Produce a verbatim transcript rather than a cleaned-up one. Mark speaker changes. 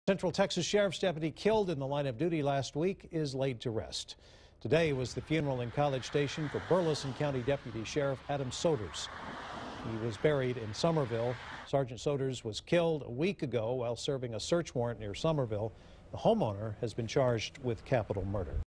Speaker 1: Central Texas Sheriff's deputy killed in the line of duty last week is laid to rest. Today was the funeral in College Station for Burleson County Deputy Sheriff Adam Sowders. He was buried in Somerville. Sergeant Sowders was killed a week ago while serving a search warrant near Somerville. The homeowner has been charged with capital murder.